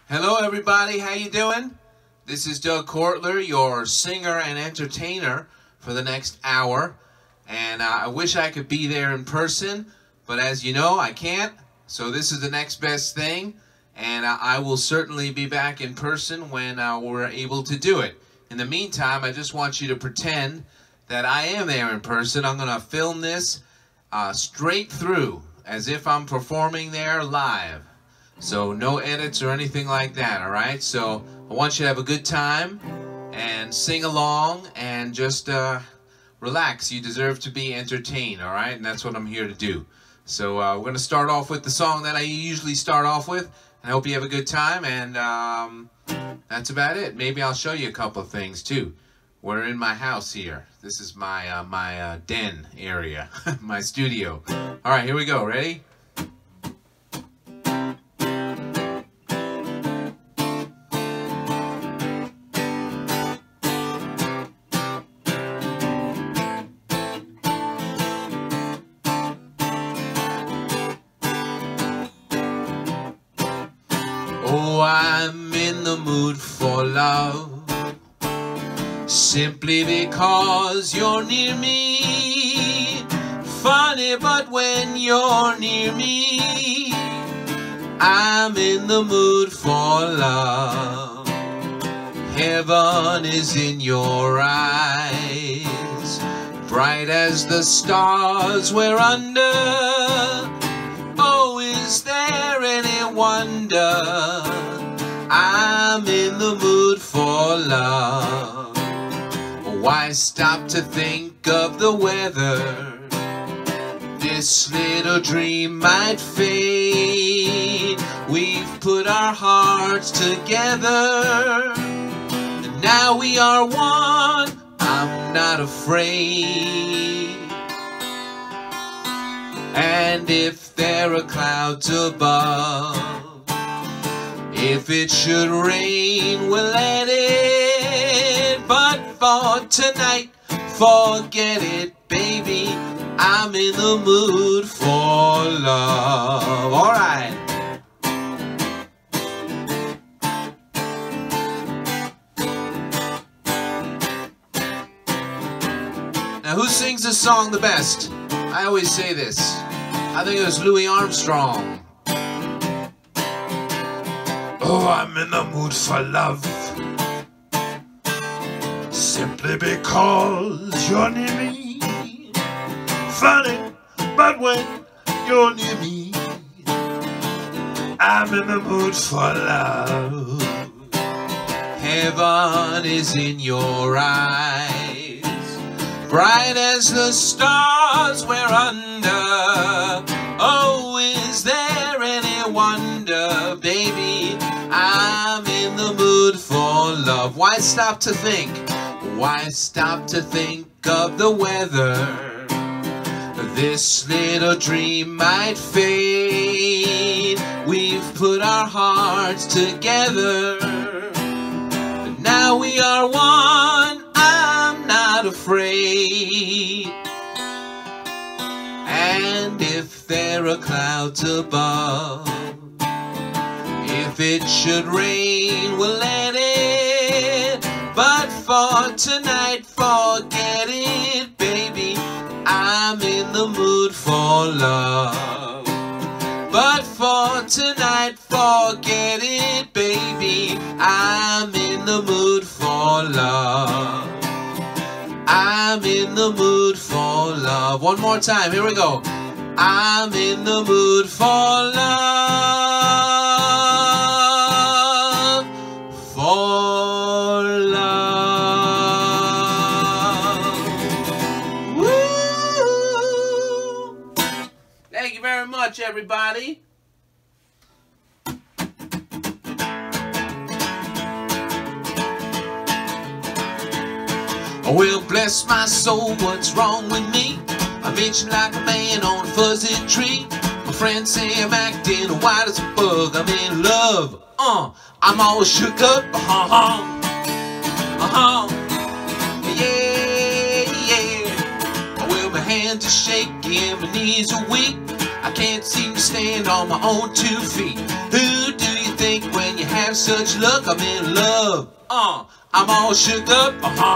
Hello everybody, how you doing? This is Doug Kortler, your singer and entertainer for the next hour. And I wish I could be there in person, but as you know, I can't. So this is the next best thing. And I will certainly be back in person when we're able to do it. In the meantime, I just want you to pretend that I am there in person. I'm going to film this straight through, as if I'm performing there live. So no edits or anything like that, all right? So I want you to have a good time and sing along and just relax. You deserve to be entertained, all right? And that's what I'm here to do. So we're going to start off with the song that I usually start off with. I hope you have a good time, and that's about it. Maybe I'll show you a couple of things, too. We're in my house here. This is my, my den area, my studio. All right, here we go. Ready? Oh, I'm in the mood for love, simply because you're near me. Funny, but when you're near me, I'm in the mood for love. Heaven is in your eyes, bright as the stars we're under. Oh, is there any wonder I'm in the mood for love? Why stop to think of the weather? This little dream might fade. We've put our hearts together, and now we are one. I'm not afraid. And if there are clouds above, if it should rain, we'll let it. But for tonight, forget it, baby. I'm in the mood for love. All right. Now, who sings this song the best? I always say this. I think it was Louis Armstrong. Oh, I'm in the mood for love, simply because you're near me. Funny, but when you're near me, I'm in the mood for love. Heaven is in your eyes, bright as the stars we're under. Oh, is there any wonder, baby? I'm in the mood for love. Why stop to think? Why stop to think of the weather? This little dream might fade. We've put our hearts together, but now we are one. I'm not afraid. And if there are clouds above, if it should rain, we'll let it. But for tonight, forget it, baby. I'm in the mood for love. But for tonight, forget it, baby. I'm in the mood for love. I'm in the mood for love. One more time, here we go. I'm in the mood for love. For love. Woo! Thank you very much, everybody. Well, bless my soul, what's wrong with me? I'm itching like a man on a fuzzy tree. My friends say I'm acting white as a bug. I'm in love, I'm all shook up, yeah, yeah. Well, my hands are shaky and my knees are weak. I can't seem to stand on my own 2 feet. Who do you think when you have such luck? I'm in love. I'm all shook up.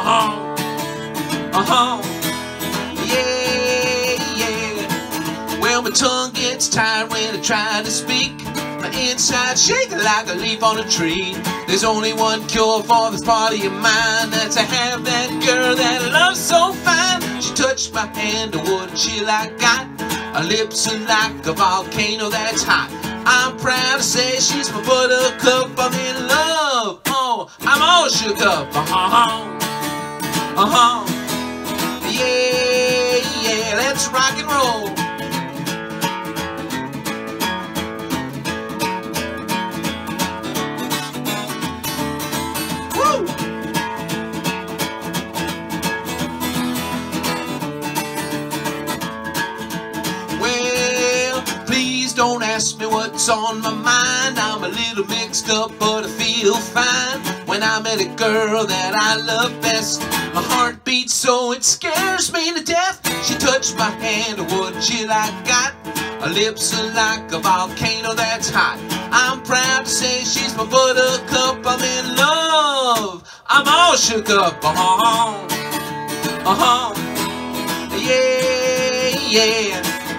Yeah, yeah. Well, my tongue gets tired when I try to speak. My inside shaking like a leaf on a tree. There's only one cure for this party of mine. That's to have that girl that I love so fine. She touched my hand, the wood chill I got. Her lips are like a volcano that's hot. I'm proud to say she's my buttercup. I'm in love. I'm all shook up. Yeah, yeah, let's rock and roll. Woo! Well, please don't ask me what's on my mind. I'm a little mixed up, but I feel fine when I met a girl that I love best. My heart beats so it scares me to death. She touched my hand, what chill I got. Her lips are like a volcano that's hot. I'm proud to say she's my buttercup. I'm in love. I'm all shook up. Yeah, yeah.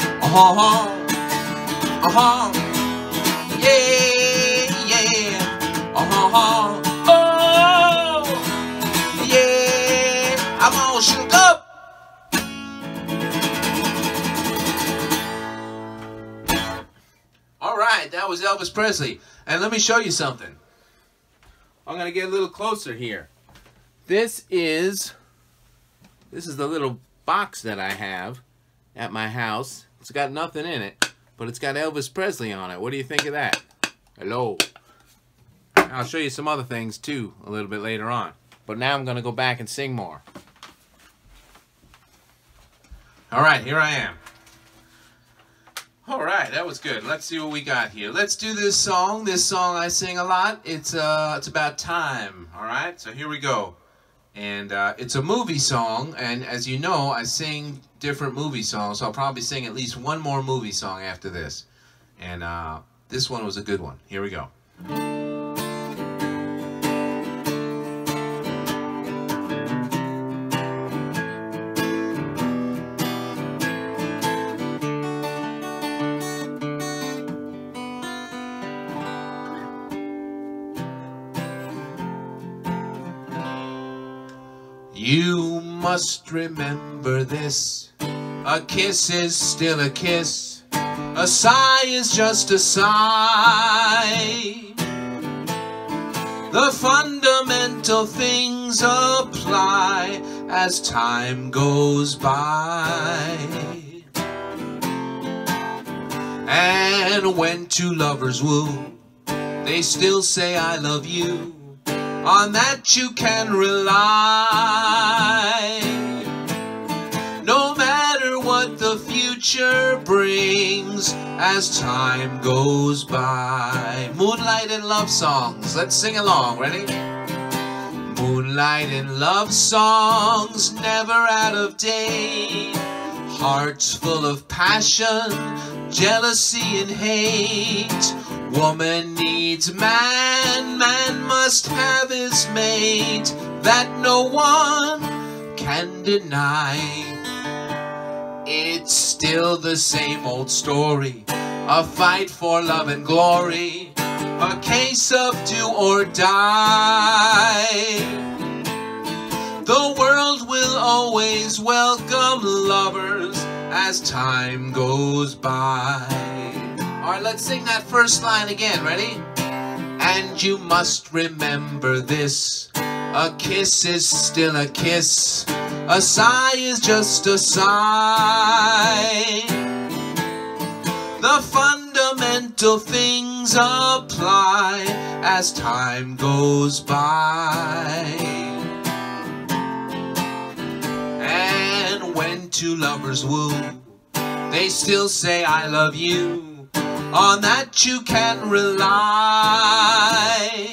Yeah, yeah. Oh, yeah. I'm all shook up. All right, that was Elvis Presley. And let me show you something. I'm going to get a little closer here. This is the little box that I have at my house. It's got nothing in it, but it's got Elvis Presley on it. What do you think of that? Hello. I'll show you some other things too a little bit later on. But now I'm going to go back and sing more. All right, here I am. All right, that was good. Let's see what we got here. Let's do this song. This song I sing a lot. It's about time. All right, so here we go. And it's a movie song, and as you know, I sing different movie songs, so I'll probably sing at least one more movie song after this. And this one was a good one. Here we go. You must remember this. A kiss is still a kiss. A sigh is just a sigh. The fundamental things apply as time goes by. And when two lovers woo, they still say I love you. On that you can rely. No matter what the future brings as time goes by. Moonlight and love songs. Let's sing along. Ready? Moonlight and love songs, never out of date. Hearts full of passion, jealousy and hate. Woman needs man, man must have his mate. That no one can deny. It's still the same old story, a fight for love and glory, a case of do or die. The world will always welcome lovers as time goes by. Alright, let's sing that first line again, ready? And you must remember this. A kiss is still a kiss. A sigh is just a sigh. The fundamental things apply as time goes by. And when two lovers woo, they still say I love you. On that you can rely.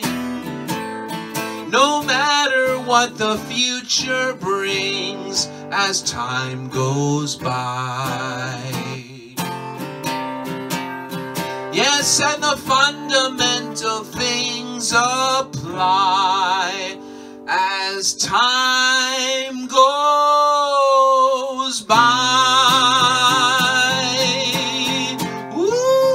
No matter what the future brings as time goes by. Yes, and the fundamental things apply as time goes by. Woo!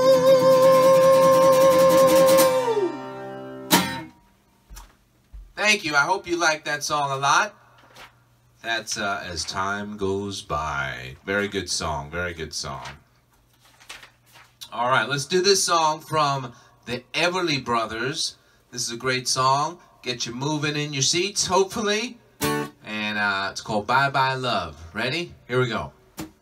Thank you. I hope you like that song a lot. That's As Time Goes By. Very good song. Very good song. All right, let's do this song from the Everly Brothers. This is a great song. Get you moving in your seats, hopefully. And it's called Bye Bye Love. Ready? Here we go.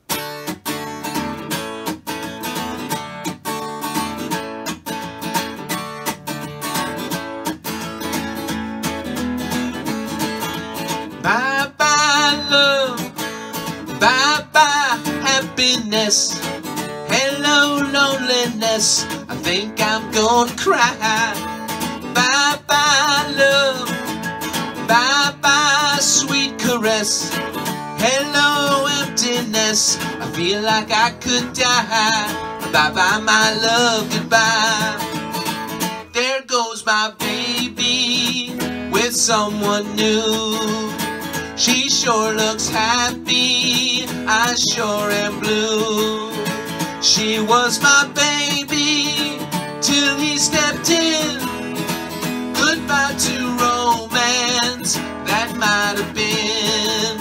Bye bye love, bye bye happiness. Hello, loneliness, I think I'm gonna cry. Bye-bye, love, bye-bye, sweet caress. Hello, emptiness, I feel like I could die. Bye-bye, my love, goodbye. There goes my baby with someone new. She sure looks happy, I sure am blue. She was my baby till he stepped in. Goodbye to romance that might have been.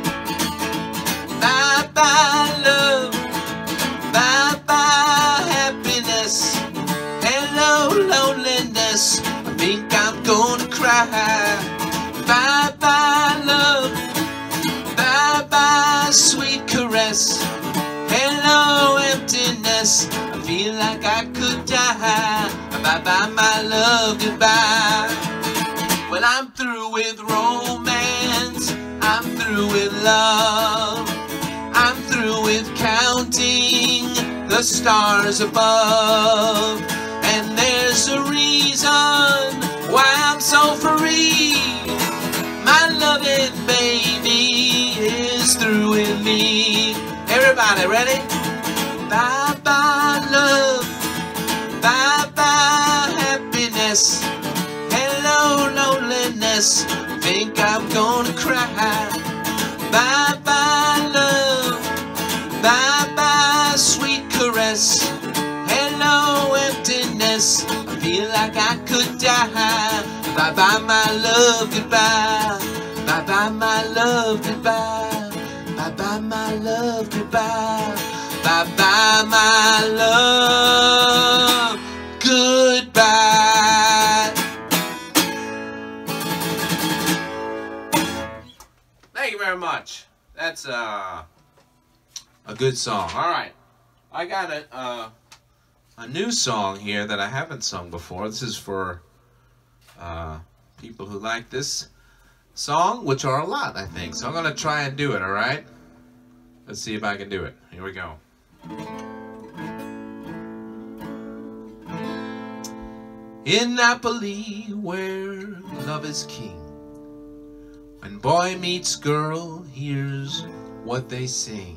Bye-bye love, bye-bye happiness. Hello loneliness, I think I'm gonna cry. Bye-bye love, bye-bye sweet caress. Hello emptiness, I feel like I could die. Bye-bye my love, goodbye. Well, I'm through with romance, I'm through with love. I'm through with counting the stars above. And there's a reason why I'm so free. My loving baby is through with me. Everybody ready? Bye-bye love, bye-bye happiness. Hello loneliness, think I'm gonna cry. Bye-bye love, bye-bye sweet caress. Hello emptiness, I feel like I could die. Bye-bye my love, goodbye. Bye-bye my love, goodbye. Bye-bye my love, goodbye. Bye-bye my love, goodbye. Thank you very much. That's a good song. All right, I got a new song here that I haven't sung before. This is for people who like this song, which are a lot, I think. So I'm gonna try and do it. All right. Let's see if I can do it. Here we go. In Napoli, where love is king, when boy meets girl, here's what they sing.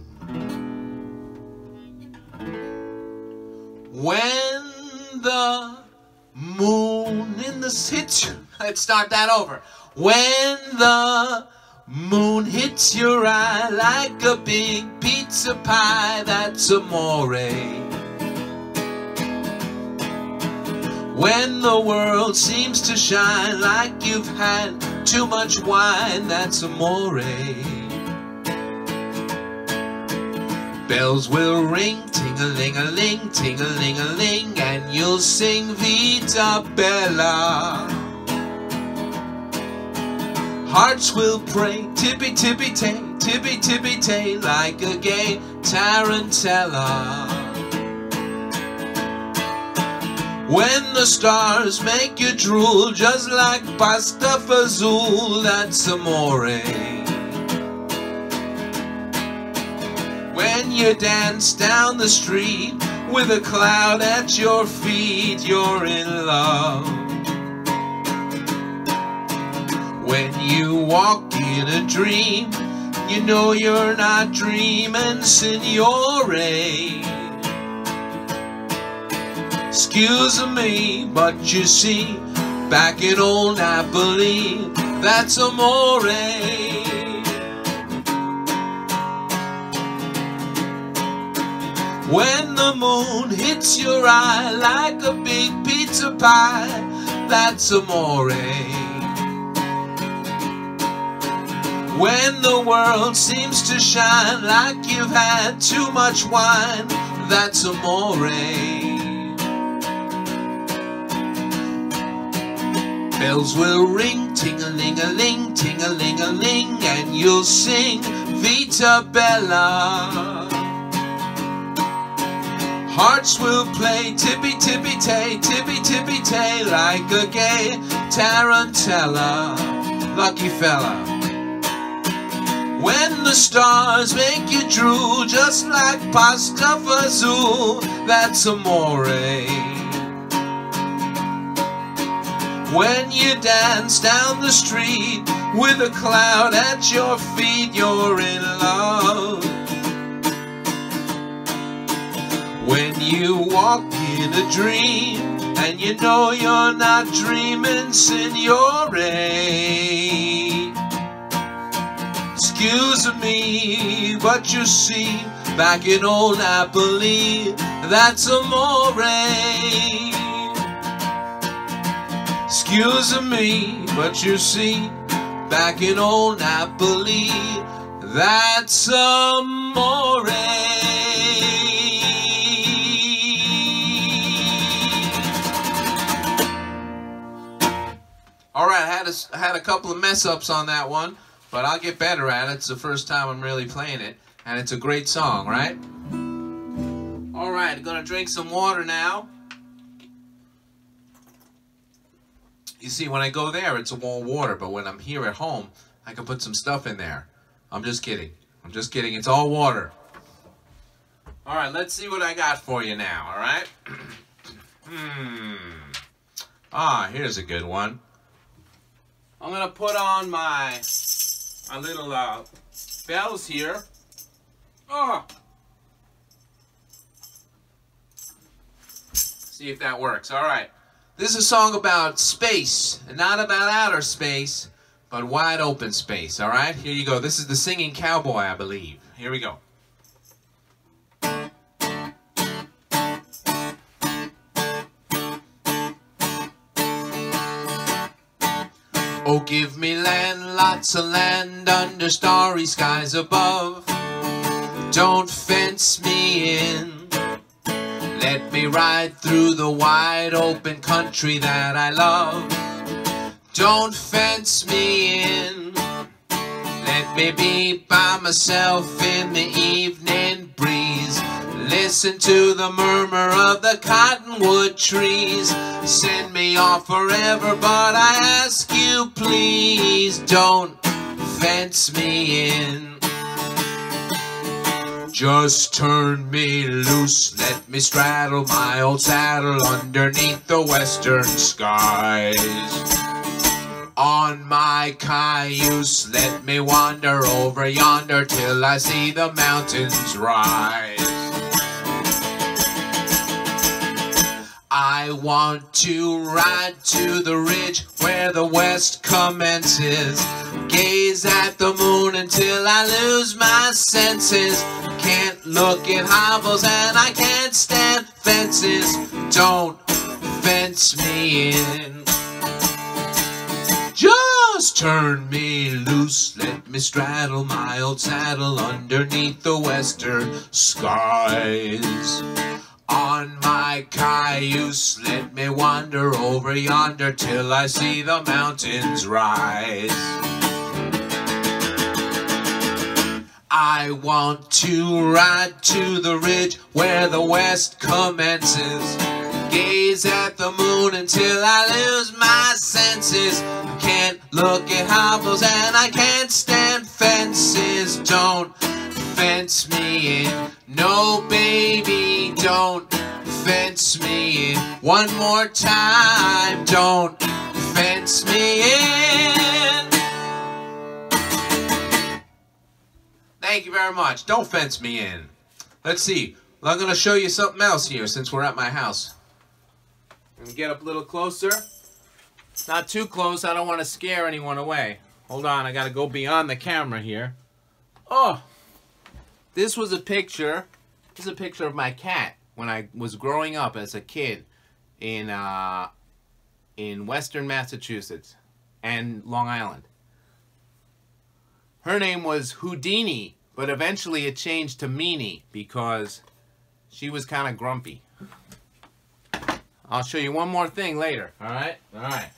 When the moon in the city... Let's start that over. When the moon hits your eye like a big pizza pie, that's amore. When the world seems to shine like you've had too much wine, that's amore. Bells will ring, ting-a-ling-a-ling, ting-a-ling-a-ling, and you'll sing Vita Bella. Hearts will pray, tippy-tippy-tay, tippy-tippy-tay, like a gay tarantella. When the stars make you drool, just like pasta fazool, that's amore. When you dance down the street with a cloud at your feet, you're in love. When you walk in a dream, you know you're not dreaming, signore. Excuse me, but you see, back in old Napoli, that's amore. When the moon hits your eye like a big pizza pie, that's amore. When the world seems to shine like you've had too much wine, that's amore. Bells will ring, ting-a-ling-a-ling, ting-a-ling-a-ling, and you'll sing Vita Bella. Hearts will play tippy-tippy-tay, tippy-tippy-tay, like a gay tarantella. Lucky fella. When the stars make you drool, just like pasta fazool, that's amore. When you dance down the street with a cloud at your feet, you're in love. When you walk in a dream and you know you're not dreaming, signore. Excuse me, but you see, back in old Napoli, that's amore. Excuse me, but you see, back in old Napoli, that's amore. All right, I had a couple of mess-ups on that one, but I'll get better at it. It's the first time I'm really playing it, and it's a great song, right? All right, I'm going to drink some water now. You see, when I go there, it's all water, but when I'm here at home, I can put some stuff in there. I'm just kidding. I'm just kidding. It's all water. All right, let's see what I got for you now, all right? Here's a good one. I'm going to put on my little bells here. See if that works. All right. This is a song about space, and not about outer space, but wide open space, all right? Here you go. This is the Singing Cowboy, I believe. Here we go. Oh, give me land, lots of land under starry skies above. Don't fence me in. Let me ride through the wide open country that I love. Don't fence me in. Let me be by myself in the evening breeze. Listen to the murmur of the cottonwood trees. Send me off forever, but I ask you please, don't fence me in. Just turn me loose, let me straddle my old saddle underneath the western skies. On my cayuse, let me wander over yonder till I see the mountains rise. I want to ride to the ridge where the west commences. Gaze at the moon until I lose my senses. Can't look at hobbles and I can't stand fences. Don't fence me in. Just turn me loose, let me straddle my old saddle underneath the western skies. On my cayuse, let me wander over yonder till I see the mountains rise. I want to ride to the ridge where the west commences. Gaze at the moon until I lose my senses. Can't look at hobbles and I can't stand fences. Don't fence me in. No, baby, don't fence me in. One more time, don't fence me in. Thank you very much. Don't fence me in. Let's see. I'm going to show you something else here since we're at my house. And get up a little closer. Not too close, I don't want to scare anyone away. Hold on, I gotta go beyond the camera here. Oh! This was a picture. This is a picture of my cat when I was growing up as a kid in Western Massachusetts and Long Island. Her name was Houdini, but eventually it changed to Meanie because she was kind of grumpy. I'll show you one more thing later, alright? Alright.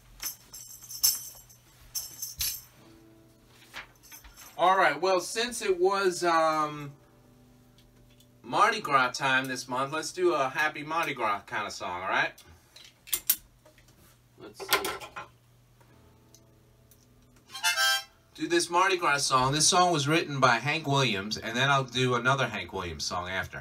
Alright, well, since it was Mardi Gras time this month, let's do a happy Mardi Gras kind of song, alright? Let's see. Do this Mardi Gras song. This song was written by Hank Williams, and then I'll do another Hank Williams song after.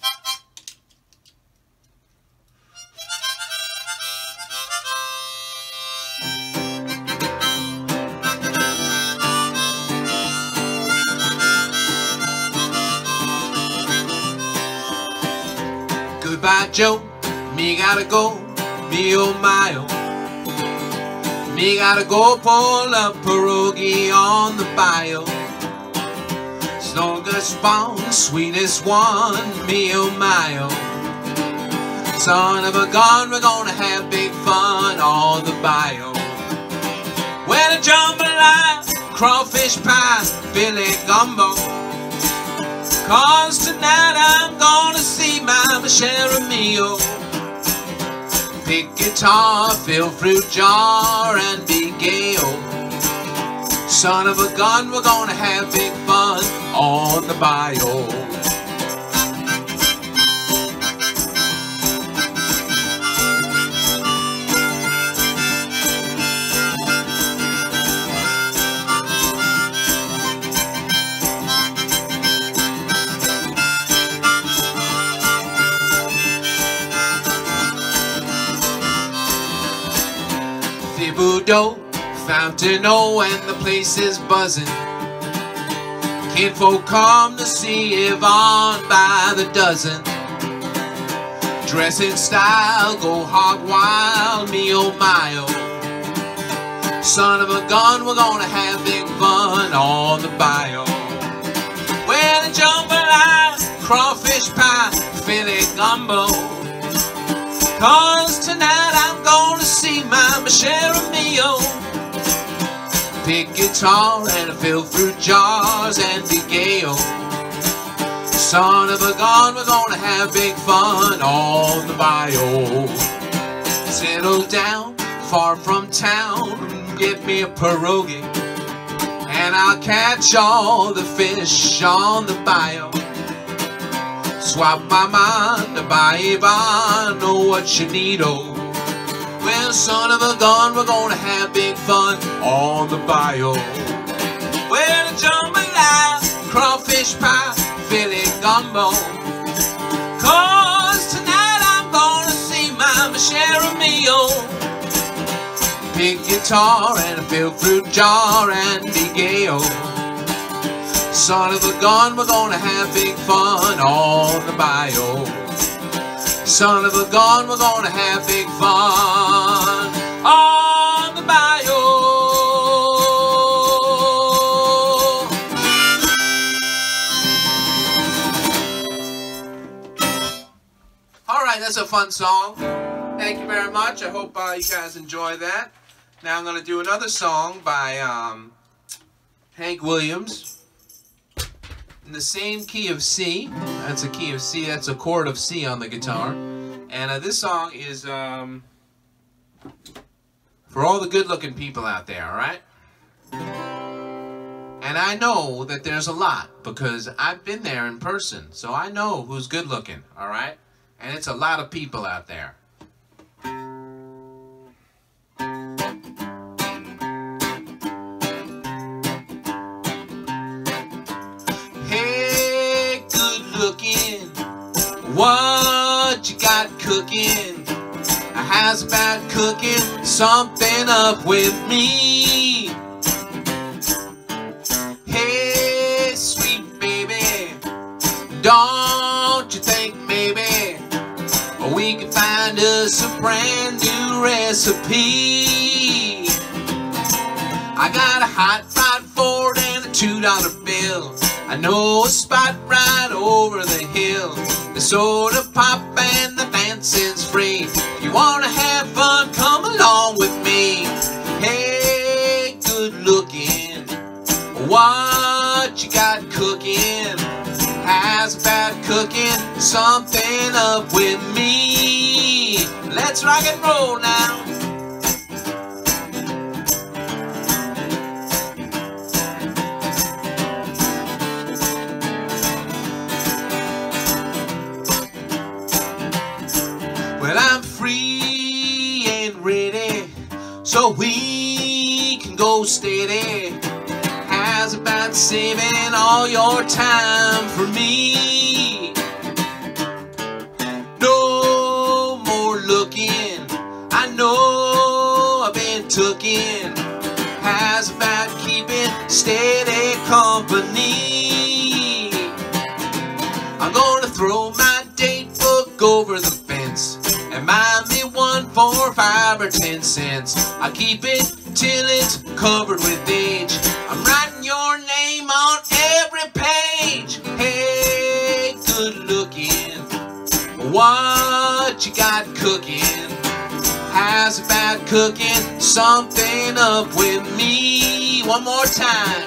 Goodbye, Joe. Me gotta go. Me oh my oh. Me gotta go pull a pierogi on the bayou. Strongest one, sweetest one, me oh my oh. Son of a gun, we're gonna have big fun on the bayou. Well, a jambalaya, crawfish pie, Billy gumbo. 'Cause tonight I'm gonna see my Michelle Mio. Pick guitar, fill fruit jar, and be gay, oh. Son of a gun, we're gonna have big fun on the bayou. Thibodeau, Fountain O, and the place is buzzing. Kinfolk come to see Yvonne by the dozen. Dress in style, go hog wild, me oh my oh. Son of a gun, we're gonna have big fun on the bayou. Well, a jambalaya, crawfish pie, Philly gumbo. 'Cause tonight I'm gonna see my Michelle Mio. Pick guitar and fill fruit jars and be gay, oh. Son of a gun, we're gonna have big fun on the bayou. Settle down, far from town, get me a pierogi, and I'll catch all the fish on the bayou. Swap my mind to buy Yvonne, know what you need, oh. Well, son of a gun, we're gonna have big fun on the bayou. Well, a jambalaya, crawfish pie, Philly gumbo. 'Cause tonight I'm gonna see my Michelle Mio. Pick guitar and fill fruit jar and be gay, oh. Son of a gun, we're gonna have big fun on the bayou. Son of a gun, we're gonna have big fun on the bayou. Alright, that's a fun song. Thank you very much. I hope you guys enjoy that. Now I'm going to do another song by Hank Williams. In the same key of C. That's a key of C. That's a chord of C on the guitar. And this song is for all the good-looking people out there, alright? And I know that there's a lot because I've been there in person. So I know who's good-looking, alright? And it's a lot of people out there. What you got cooking? How's about cooking something up with me? Hey, sweet baby, don't you think maybe we could find find us a brand new recipe. I got a hot rod Ford and a $2 bill. I know a spot right over the hill. The soda pop and the dancing's free. If you wanna have fun, come along with me. Hey, good looking, what you got cooking? How's about cooking something up with me? Let's rock and roll now. Well, I'm free and ready, so we can go steady. How's about saving all your time for me? No more looking, I know I've been tooken. How's about keeping steady company? I'm gonna throw my date book over the fence and buy me one for 5 or 10 cents. I keep it till it's covered with age. I'm writing your name on every page. Hey, good looking, what you got cooking? How's about cooking something up with me? One more time.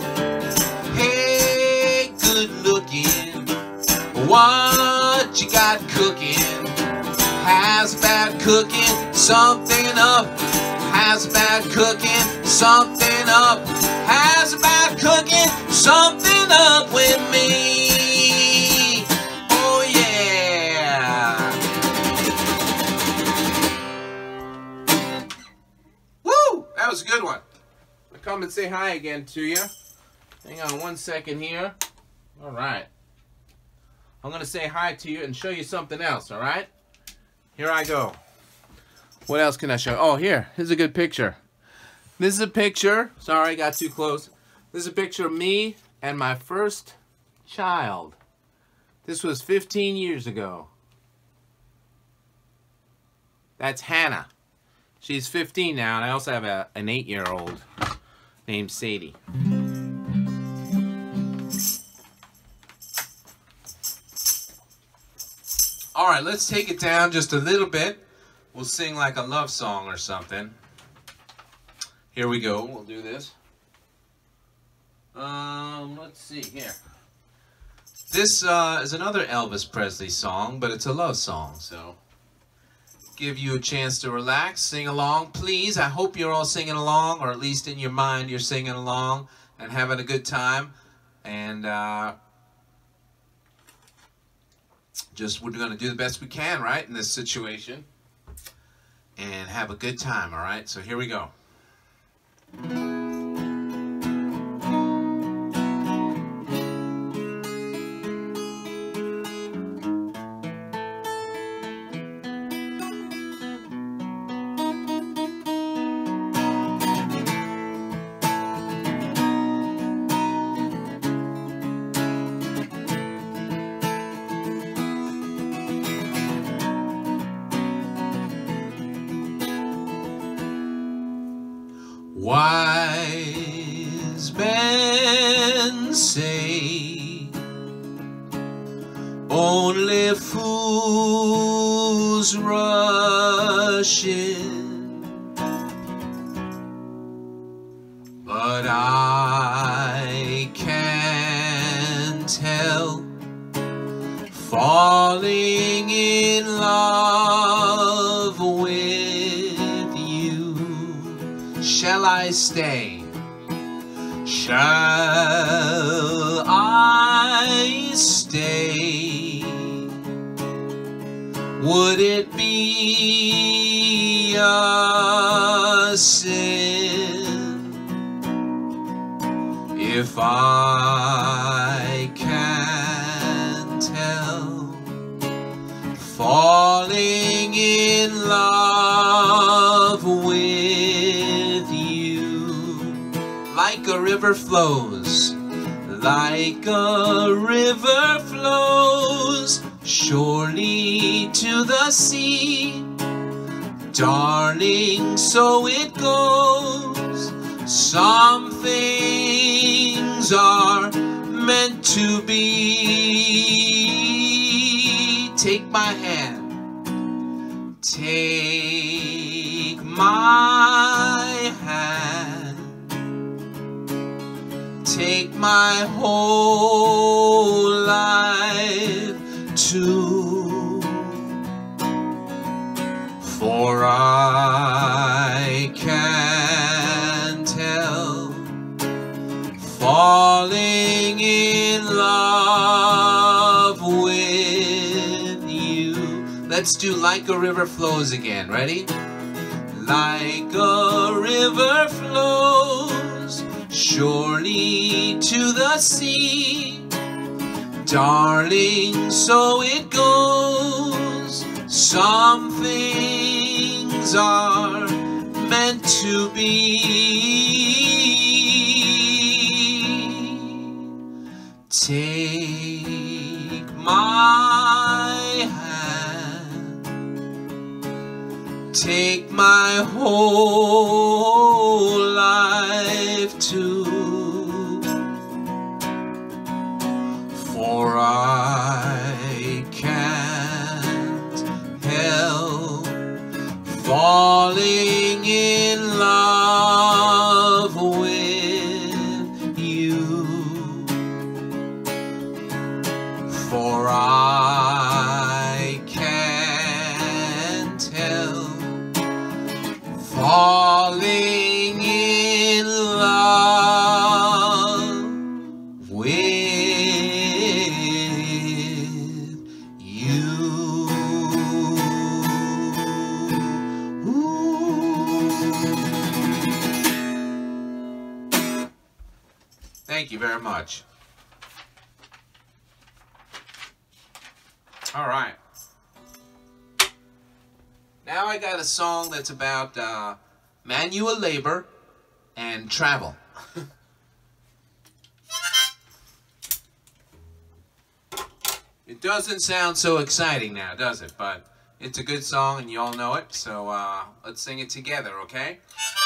Hey, good looking, what you got cooking? How's about cooking something up? How's about cooking something up? How's about cooking something up with me? Oh yeah! Woo! That was a good one. I'll come and say hi again to you. Hang on one second here. All right. I'm going to say hi to you and show you something else, all right? Here I go. What else can I show? Oh, here's a good picture. This is a picture. Sorry, I got too close. This is a picture of me and my first child. This was 15 years ago. That's Hannah. She's 15 now, and I also have an 8-year-old named Sadie. All right, let's take it down just a little bit. We'll sing like a love song or something. Here we go. We'll do this. Let's see here. This is another Elvis Presley song, but it's a love song, so give you a chance to relax, sing along, please. I hope you're all singing along, or at least in your mind you're singing along and having a good time. And we're going to do the best we can, right, in this situation, and have a good time, all right? So here we go. Wise men say only fools rush in, but I can't help falling in love with you. Shall I stay? Shall I stay? Would it be a sin if I can't help falling in love with you? Like a river flows, like a river flows, surely to the sea. Darling, so it goes. Some things are meant to be. Take my hand. Take my hand. Take my whole life too. For I can't help falling in love with you. Let's do Like a River Flows again. Ready? Like a river flows surely to the sea. Darling, so it goes. Some things are meant to be. Take my hand. Take my whole life too. For I can't help falling in love with you. For I can't help falling in love with you. Thank you very much. All right. Now I got a song that's about manual labor and travel. It doesn't sound so exciting now, does it? But it's a good song and you all know it, so let's sing it together, okay?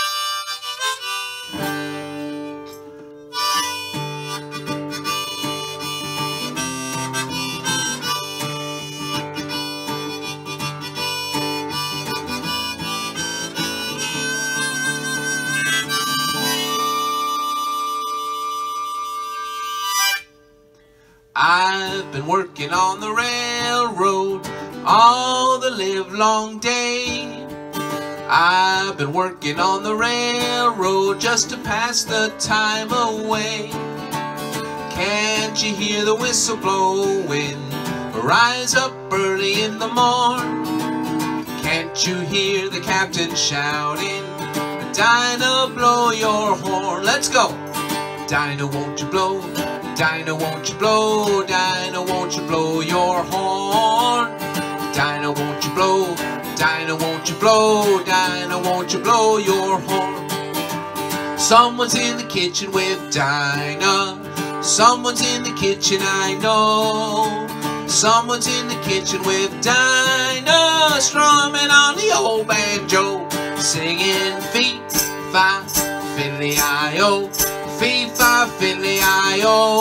I've been working on the railroad all the livelong day. I've been working on the railroad just to pass the time away. Can't you hear the whistle blowing? Rise up early in the morn. Can't you hear the captain shouting? Dinah, blow your horn. Let's go! Dinah, won't you blow? Dinah, won't you blow? Dinah, won't you blow your horn? Dinah, won't you blow? Dinah, won't you blow? Dinah, won't you blow your horn? Someone's in the kitchen with Dinah. Someone's in the kitchen, I know. Someone's in the kitchen with Dinah, strumming on the old banjo, singing fee-fi, fiddly-I-o. Fee-fi, fiddly-I-o.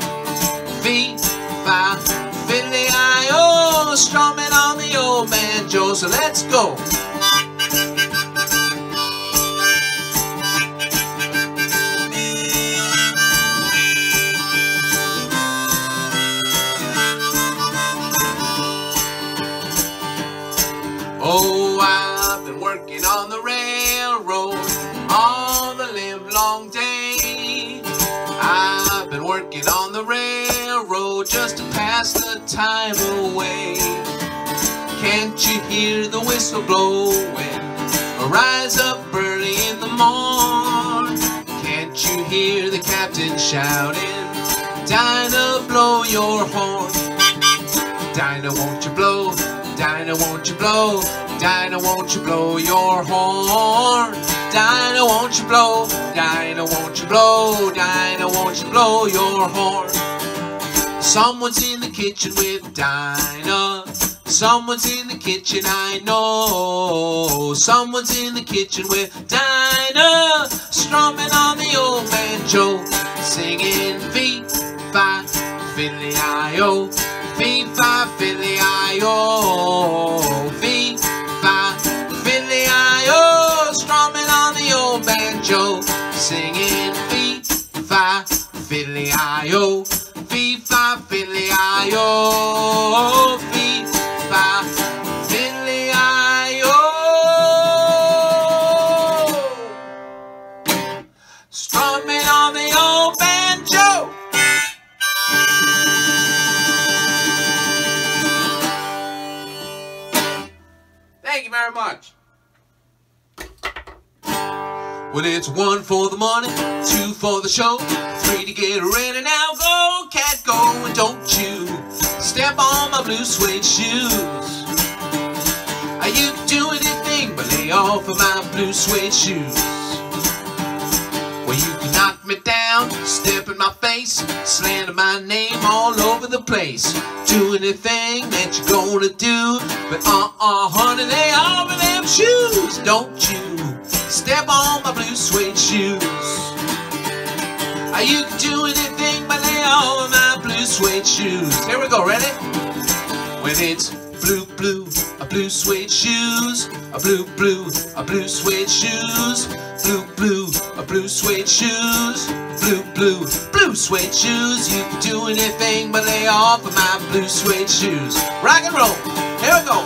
Fee-fi, fiddly-I-o. Strumming on the old banjo, so let's go. Oh, I've been working on the railroad all the livelong day. I've been working on the railroad just to pass the time away. Can't you hear the whistle blowing? Rise up early in the morn. Can't you hear the captain shouting? Dinah, blow your horn. Dinah, won't you blow? Dinah, won't you blow? Dinah, won't you blow your horn? Dinah, won't you blow? Dinah, won't you blow? Dinah, won't you blow your horn? Someone's in the kitchen with Dinah. Someone's in the kitchen, I know. Someone's in the kitchen with Dinah, strumming on the old banjo, singing fee-fi, fiddly-I-o, fee-fi, fiddly-I-o, fee-fi, fiddly-I-o, strumming on the old banjo, singing fee-fi, fiddly-I-o, fee-fi, fiddly-I-o, fee-fi, fiddly-I-o, strumming on the old banjo. Thank you very much. Well, it's 1 for the money, 2 for the show, 3 to get ready now. Go, cat, go, and don't you step on my blue suede shoes. You can do anything but lay off of my blue suede shoes. Well, you can knock me down, step in my face, slander my name all over the place. Do anything that you're gonna do, but honey, lay off of them shoes. Don't you step on my blue suede shoes. You can do anything but lay off of my blue suede shoes. Here we go, ready? When it's blue, blue, a blue suede shoes, a blue, blue, a blue suede shoes, blue, blue, a blue suede shoes, blue, blue, blue suede shoes. You can do anything but lay off of my blue suede shoes. Rock and roll. Here we go.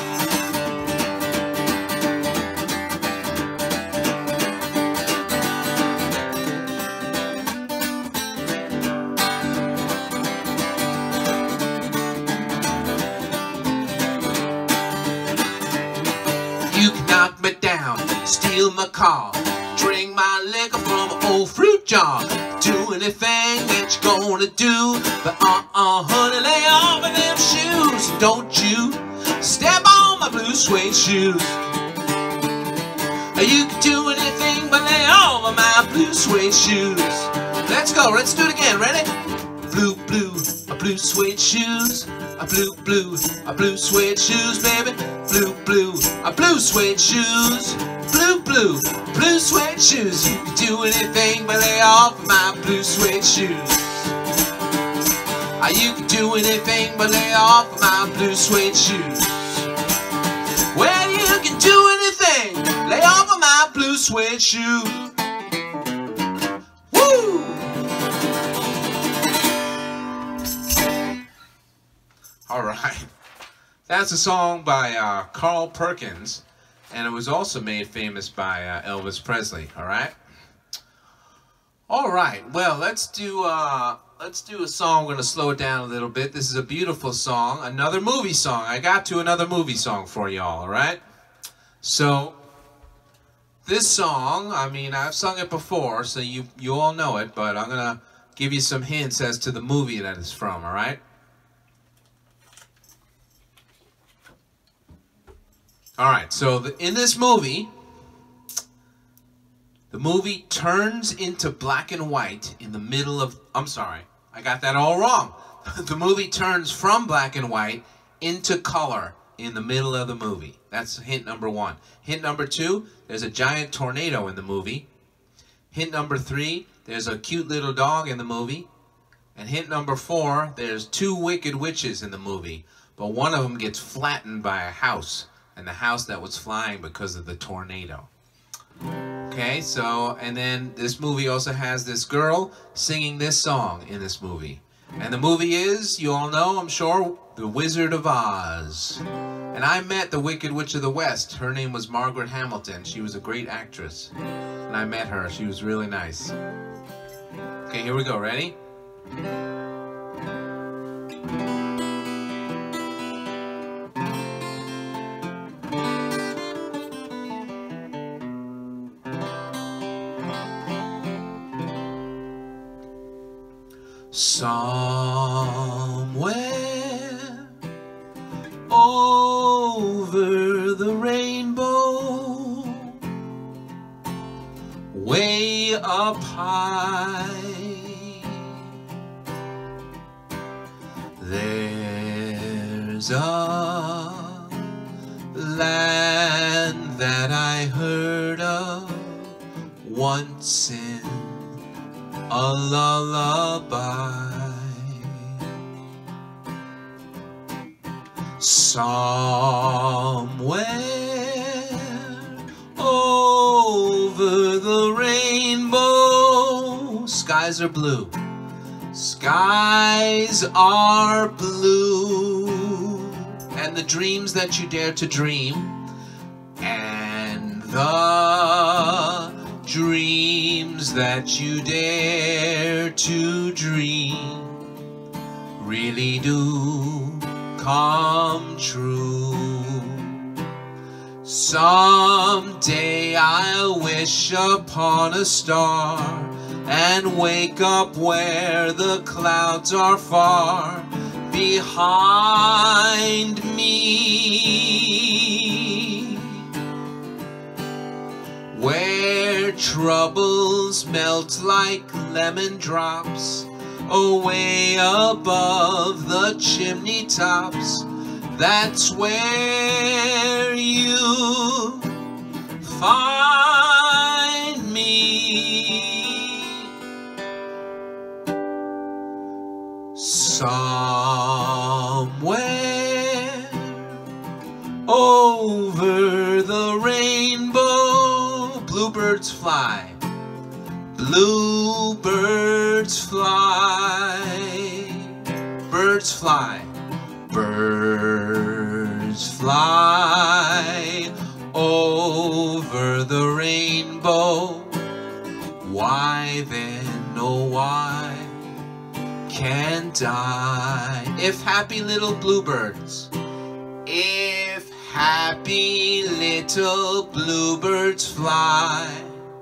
You can knock me down, steal my car, drink my liquor from an old fruit jar. Do anything that you're gonna do, but honey, lay off of them shoes. Don't you step on my blue suede shoes. You can do anything but lay off of my blue suede shoes. Let's go, let's do it again, ready? Blue, blue, a blue suede shoes, a blue, blue, a blue suede shoes, baby. Blue, blue, a blue suede shoes, blue, blue, blue suede shoes. You can do anything but lay off of my blue suede shoes. You can do anything but lay off of my blue suede shoes. Well, you can do anything, lay off of my blue suede shoes. Woo! All right. That's a song by Carl Perkins, and it was also made famous by Elvis Presley. All right. All right. Well, let's do a song. We're gonna slow it down a little bit. This is a beautiful song, another movie song. I got to another movie song for y'all. All right. So this song, I mean, I've sung it before, so you all know it, but I'm gonna give you some hints as to the movie that it's from. All right. Alright, so in this movie, the movie turns into black and white in the middle of... I'm sorry, I got that all wrong. The movie turns from black and white into color in the middle of the movie. That's hint number 1. Hint number 2, there's a giant tornado in the movie. Hint number 3, there's a cute little dog in the movie. And hint number 4, there's 2 wicked witches in the movie. But one of them gets flattened by a house. And the house that was flying because of the tornado. Okay, so, and then this movie also has this girl singing this song in this movie. And the movie is, you all know, I'm sure, The Wizard of Oz. And I met the Wicked Witch of the West. Her name was Margaret Hamilton. She was a great actress. And I met her. She was really nice. Okay, here we go. Ready? Somewhere over the rainbow, way up high, There's a land that I heard of once in a lullaby. Somewhere over the rainbow, skies are blue. Skies are blue, and the dreams that you dare to dream, and the dreams that you dare to dream really do come true. Someday I'll wish upon a star and wake up where the clouds are far behind me, where troubles melt like lemon drops away above the chimney tops. That's where you find me. Somewhere over the rainbow, bluebirds fly. Bluebirds fly. Birds fly. Birds fly over the rainbow. Why then, oh why can't I? If happy little bluebirds, if happy little bluebirds fly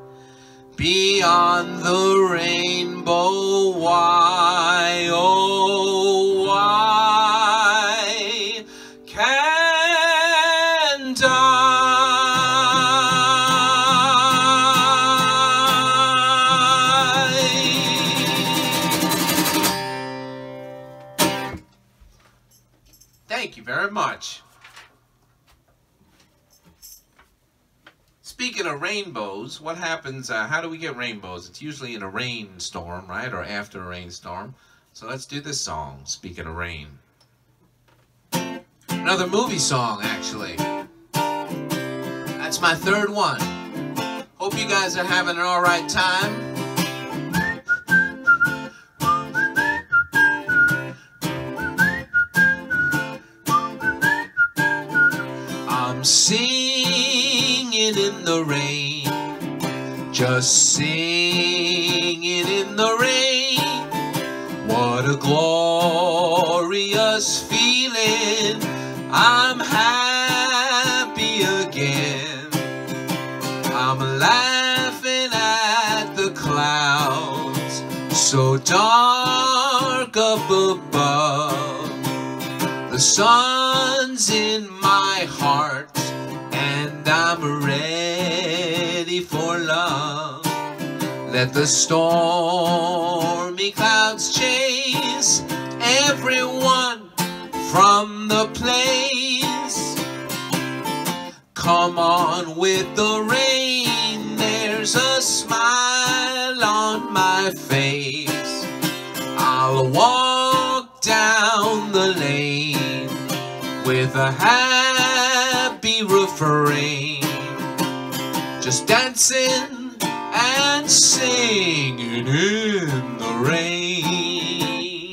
beyond the rainbow, why, oh why can't I? Thank you very much. Speaking of rainbows, what happens, how do we get rainbows? It's usually in a rainstorm, right? Or after a rainstorm. So let's do this song, speaking of rain. Another movie song, actually. That's my third one. Hope you guys are having an alright time. I'm singing in the rain, just singing in the rain. What a glorious feeling, I'm happy again. I'm laughing at the clouds so dark up above. The sun's in my heart and I'm ready for love. Let the stormy clouds chase everyone from the place. Come on with the rain, there's a smile on my face. I'll walk down the lane with a happy refrain, just dancing and singing in the rain.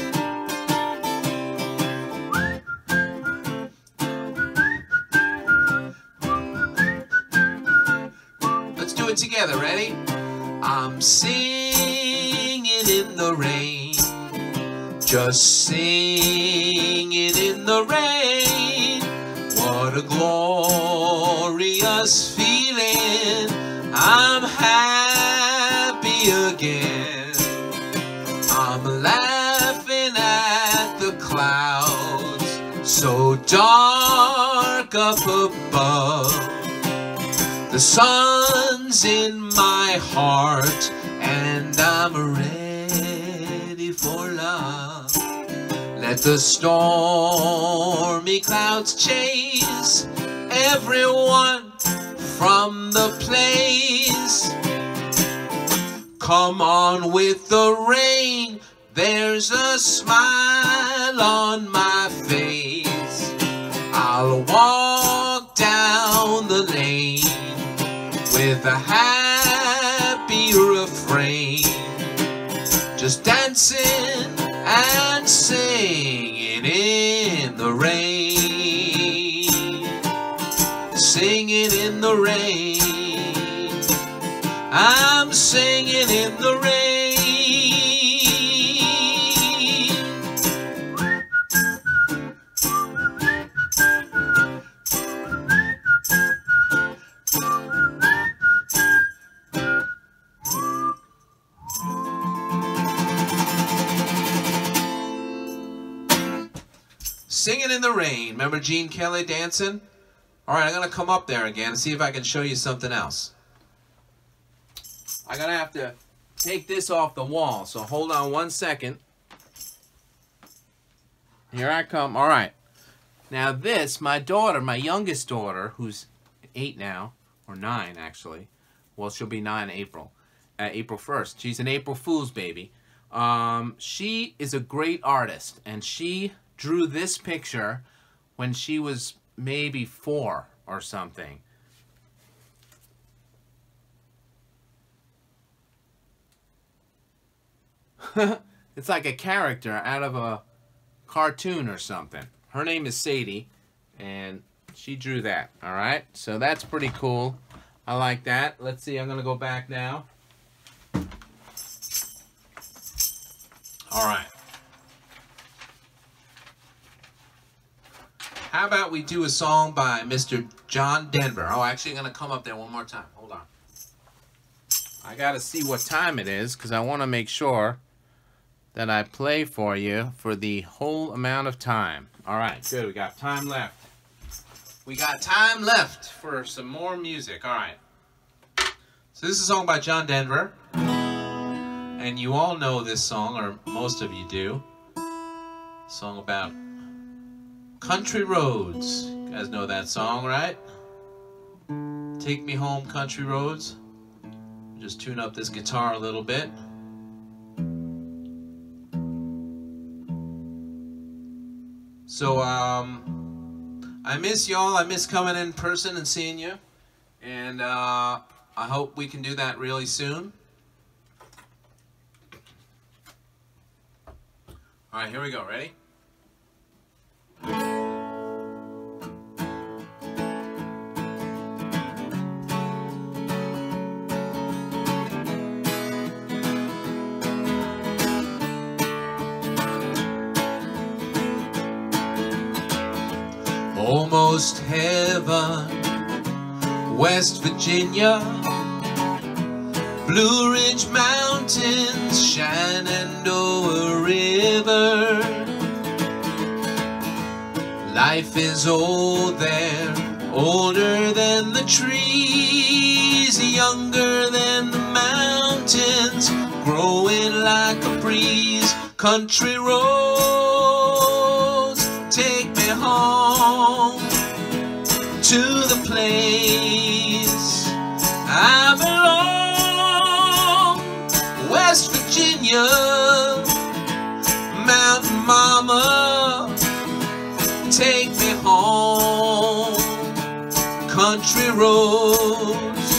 Let's do it together, ready? I'm singing in the rain, just singing in the rain. What a glorious feeling, I'm happy again. I'm laughing at the clouds so dark up above. The sun's in my heart and I'm ready for love. Let the stormy clouds chase everyone from the place. Come on with the rain, there's a smile on my face. I'll walk down the lane with a happy refrain, just dancing and singing in the rain, singing in the rain. I'm singing in the rain. Singing in the rain. Remember Gene Kelly dancing? All right, I'm going to come up there again and see if I can show you something else. I'm going to have to take this off the wall, so hold on one second. Here I come. All right. Now this, my daughter, my youngest daughter, who's 8 now, or 9 actually. Well, she'll be 9 April 1st. She's an April Fool's baby. She is a great artist, and she drew this picture when she was maybe 4 or something. It's like a character out of a cartoon or something. Her name is Sadie, and she drew that. All right, so that's pretty cool. I like that. Let's see, I'm gonna go back now. All right. How about we do a song by Mr. John Denver? Oh, actually, I'm gonna come up there one more time. Hold on. I gotta see what time it is because I want to make sure that I play for you for the whole amount of time. All right, good. We got time left. We got time left for some more music. All right. So this is a song by John Denver. And you all know this song, or most of you do. A song about country roads. You guys know that song, right? Take Me Home, Country Roads. Just tune up this guitar a little bit. So, I miss y'all. I miss coming in person and seeing you. And I hope we can do that really soon. All right, here we go. Ready? Almost heaven, West Virginia, Blue Ridge Mountains, Shenandoah River. Life is old there, older than the trees, younger than the mountains, growing like a breeze. Country roads, take me home to the place I belong. West Virginia, Mountain Mama, take me home. Country roads,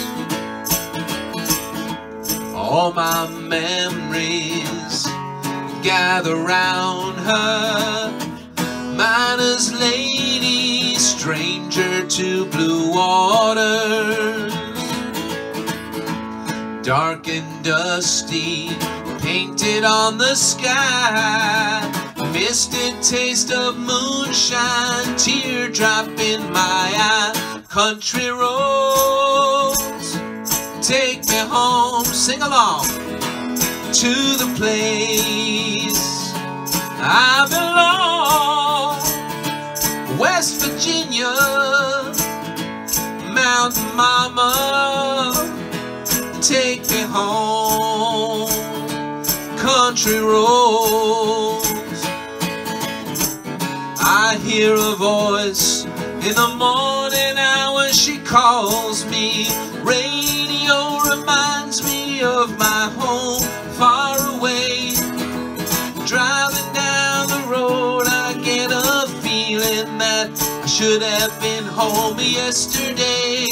all my memories gather round her. Miner's lady, stranger to blue waters, dark and dusty, painted on the sky, misted taste of moonshine, teardrop in my eye. Country roads, take me home, sing along, to the place I belong. West Virginia, Mountain Mama, take me home. Country roads, hear a voice in the morning hour, she calls me. Radio reminds me of my home far away. Driving down the road, I get a feeling that I should have been home yesterday.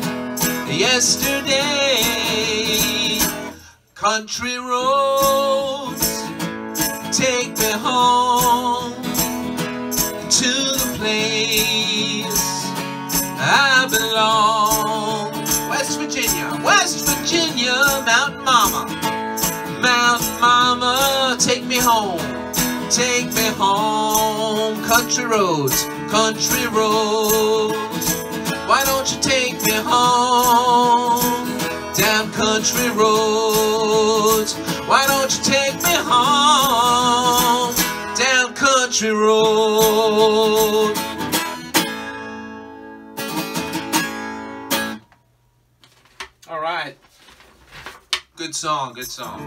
Country roads take me home to the place I belong. West Virginia, Mountain Mama. Mountain Mama, take me home, country roads, why don't you take me home, down country roads, why don't you take me home, down country road. All right, good song, good song.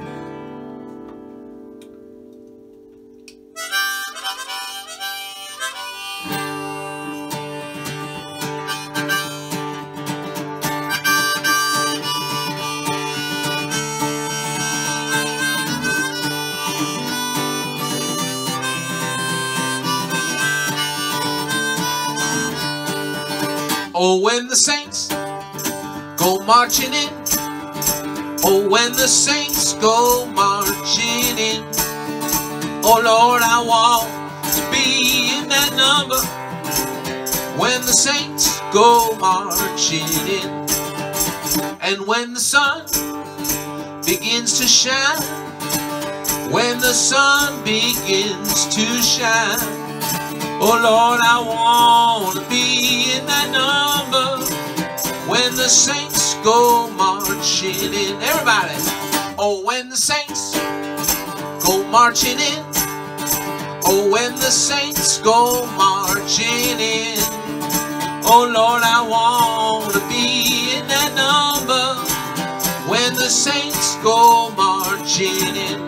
Oh, when the saints go marching in. Oh, when the saints go marching in. Oh, Lord, I want to be in that number. When the saints go marching in. And when the sun begins to shine. When the sun begins to shine. Oh Lord, I want to be in that number when the saints go marching in. Everybody! Oh, when the saints go marching in. Oh, when the saints go marching in. Oh Lord, I want to be in that number when the saints go marching in.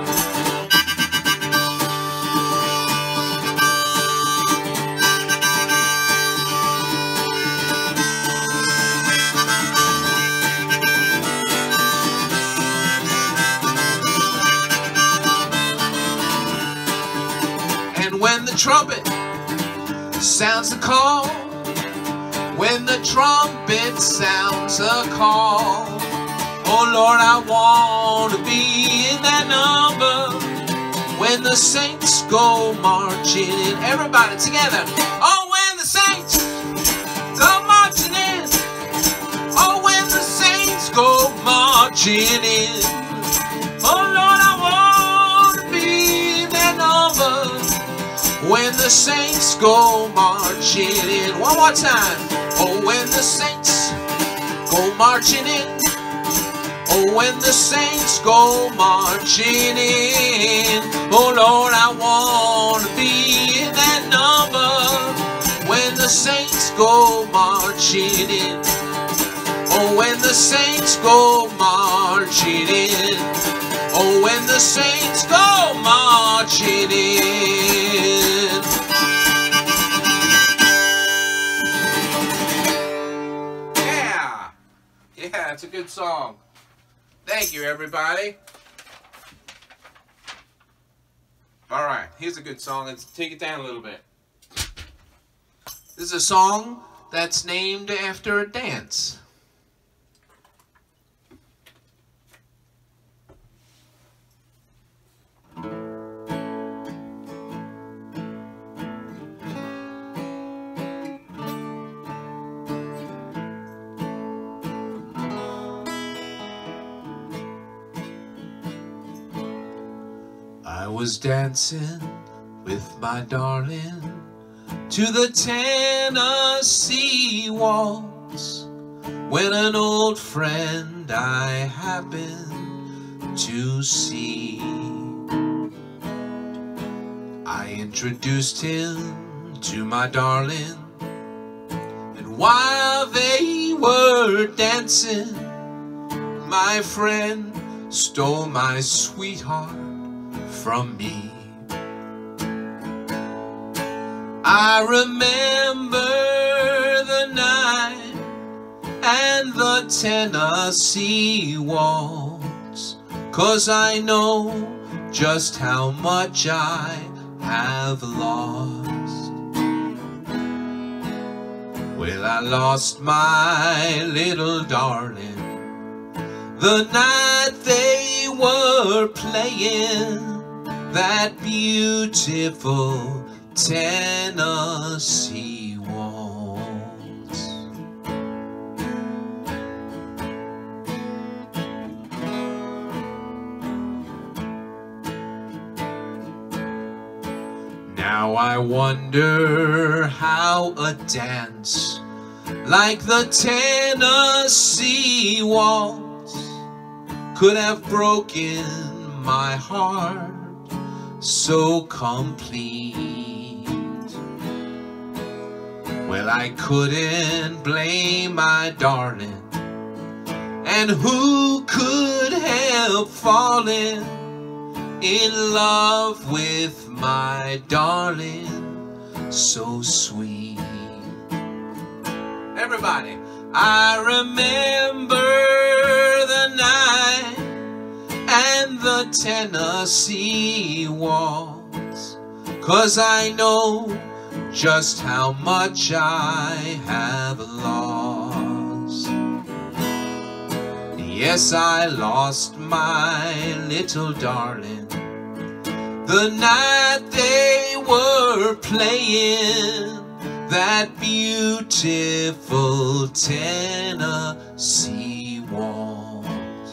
When the trumpet sounds a call, when the trumpet sounds a call, oh Lord, I want to be in that number when the saints go marching in. Everybody together. Oh, when the saints go marching in. Oh, when the saints go marching in. Oh Lord, I want to be in that number when the saints go marching in. One more time. Oh, when the saints go marching in. Oh, when the saints go marching in. Oh, Lord, I want to be in that number when the saints go marching in. Oh, when the saints go marching in. Oh, when the saints go marching in. Yeah, it's a good song. Thank you, everybody. All right, here's a good song. Let's take it down a little bit. This is a song that's named after a dance. I was dancing with my darling to the Tennessee waltz when an old friend I happened to see. I introduced him to my darling, and while they were dancing, my friend stole my sweetheart from me. I remember the night and the Tennessee waltz, 'cause I know just how much I have lost. Well, I lost my little darling the night they were playing that beautiful Tennessee waltz. Now I wonder how a dance like the Tennessee waltz could have broken my heart so complete. Well, I couldn't blame my darling, and who could help falling in love with my darling so sweet? Everybody, I remember the night and the Tennessee waltz, 'cause I know just how much I have lost. Yes, I lost my little darling the night they were playing that beautiful Tennessee waltz.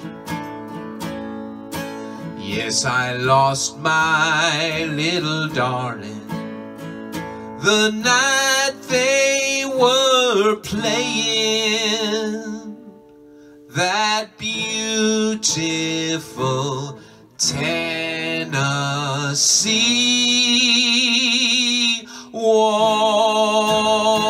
Yes, I lost my little darling the night they were playing that beautiful Tennessee waltz.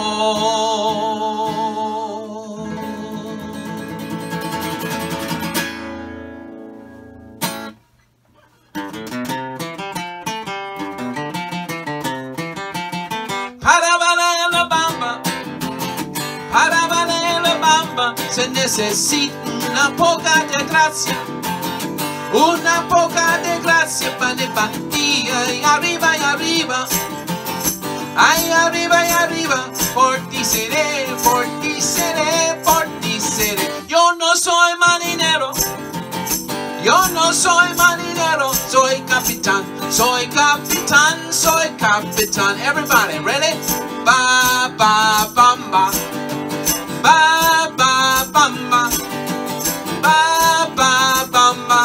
Se necesita una poca de gracia, una poca de gracia para partir y arriba y arriba, ay arriba y arriba, por ti seré, por ti seré, por ti seré. Yo no soy marinero, yo no soy marinero, soy capitán, soy capitán, soy capitán. Everybody ready? Ba ba bam ba. Ba ba bamba, ba ba bamba,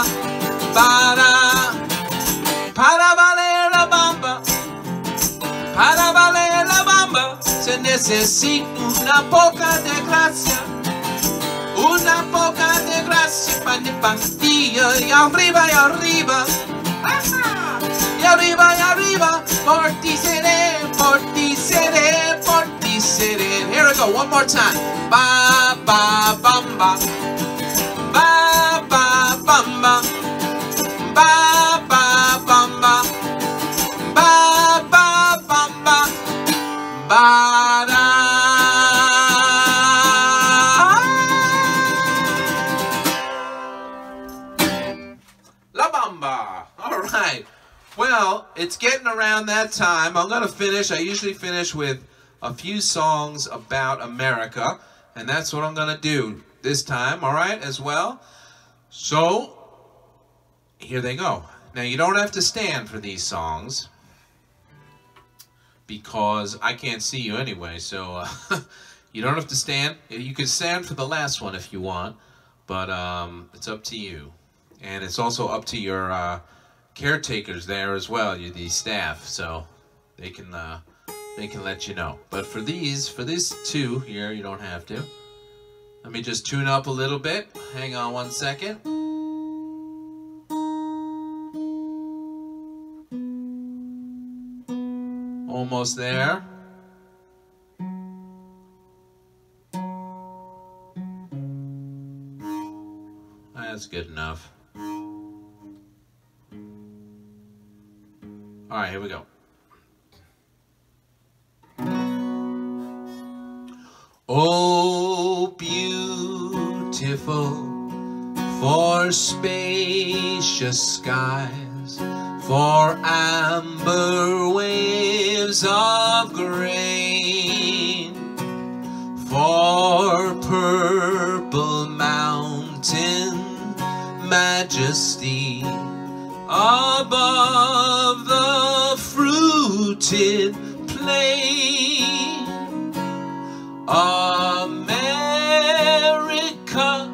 para valer la bamba, para valer la bamba, se necesita una poca de gracia, una poca de gracia para partir y arriba y arriba, y arriba y arriba, por ti seré, por ti seré, por ti seré. Here we go, one more time. Ba ba bamba, ba ba bamba, ba ba bamba, ba ba bamba, ba da. La bamba. All right. Well, it's getting around that time. I'm gonna finish. I usually finish with a few songs about America, and that's what I'm gonna do this time, all right, as well. So, here they go. Now, you don't have to stand for these songs, because I can't see you anyway, so you don't have to stand. You can stand for the last one if you want, but it's up to you. And it's also up to your caretakers there as well, the staff, so they can let you know. But for these two here, you don't have to. Let me just tune up a little bit. Hang on one second. Almost there. That's good enough. All right, here we go. Oh, beautiful for spacious skies, for amber waves of grain, for purple mountain majesty above the fruited plain. America,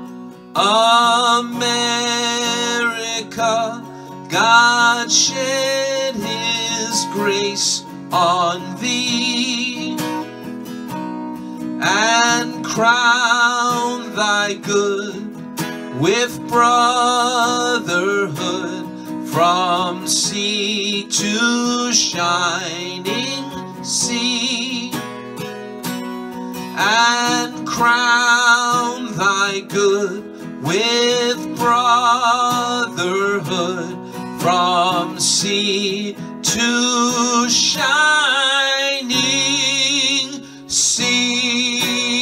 America, God shed His grace on thee and crown thy good with brotherhood from sea to shining sea, and crown thy good with brotherhood from sea to shining sea.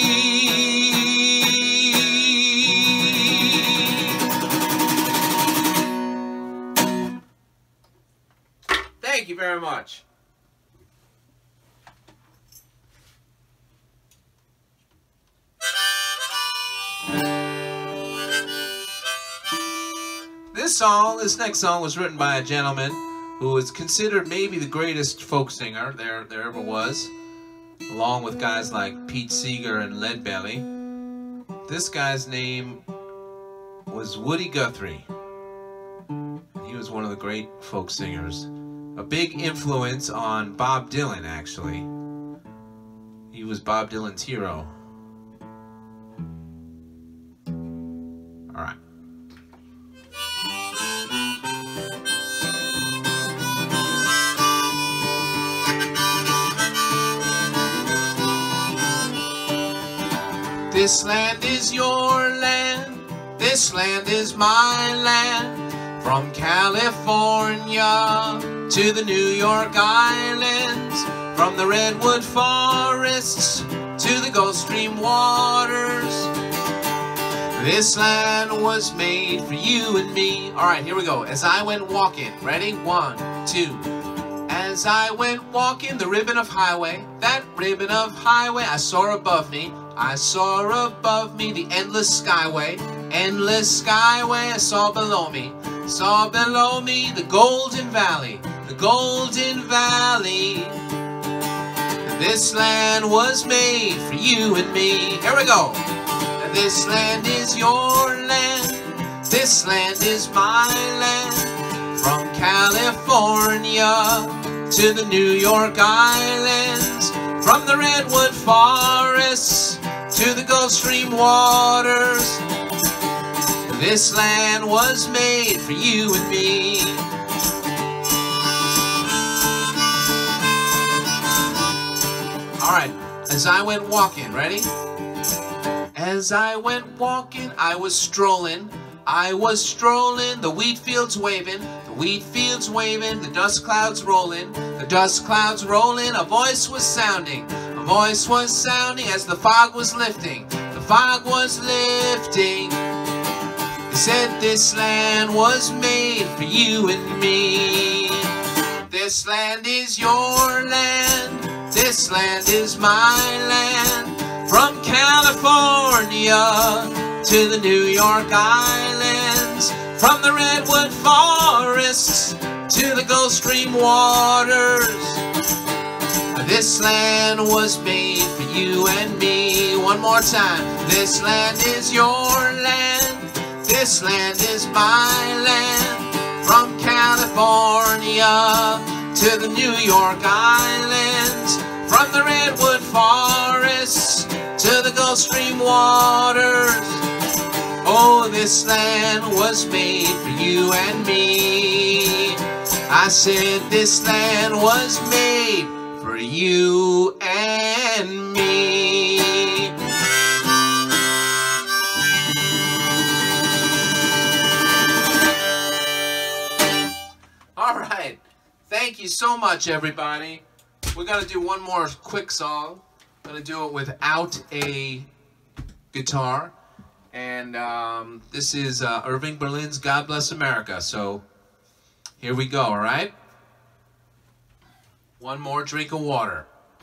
Thank you very much. This next song was written by a gentleman who is considered maybe the greatest folk singer there ever was, along with guys like Pete Seeger and Leadbelly. This guy's name was Woody Guthrie. He was one of the great folk singers. A big influence on Bob Dylan, actually. He was Bob Dylan's hero. All right. This land is your land, this land is my land, from California to the New York Islands, from the redwood forests to the Gulf Stream waters. This land was made for you and me. All right, here we go. As I went walking, ready? 1, 2. As I went walking the ribbon of highway, that ribbon of highway I saw above me. I saw above me the endless skyway I saw below me. Saw below me the Golden Valley, the Golden Valley. This land was made for you and me. Here we go. This land is your land, this land is my land, from California to the New York Islands, from the redwood forests to the Gulf Stream waters. This land was made for you and me. All right, as I went walking, ready? As I went walking, I was strolling, the wheat fields waving, the dust clouds rolling, a voice was sounding as the fog was lifting, They said this land was made for you and me. This land is your land, this land is my land, from California to the New York Islands, from the redwood forests to the Gulf Stream waters. This land was made for you and me. One more time. This land is your land, this land is my land, from California to the New York Islands, from the redwood forests to the Gulf Stream waters. Oh, this land was made for you and me. I said this land was made for you and me. All right. Thank you so much, everybody. We're going to do one more quick song. going to do it without a guitar. And this is Irving Berlin's God Bless America. So here we go, all right? One more drink of water.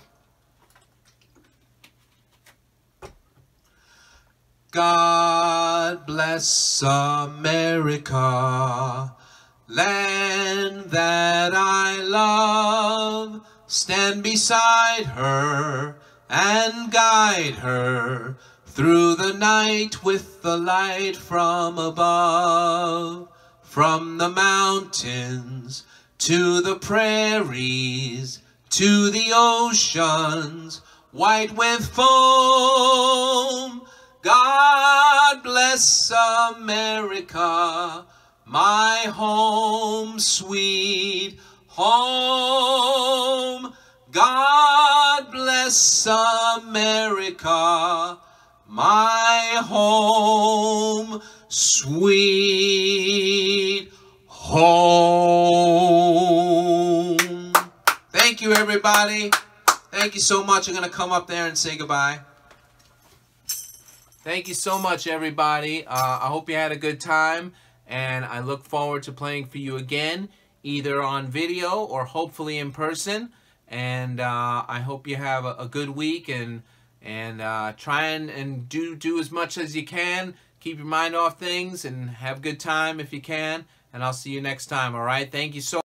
God bless America, land that I love. Stand beside her and guide her through the night with the light from above. From the mountains to the prairies, to the oceans, white with foam. God bless America, my home, sweet home. God bless America, my home, sweet home. Thank you, everybody. Thank you so much. I'm going to come up there and say goodbye. Thank you so much, everybody. I hope you had a good time, and I look forward to playing for you again, either on video or hopefully in person. And I hope you have a good week, and try and do as much as you can. Keep your mind off things and have a good time if you can. And I'll see you next time, all right? Thank you so much.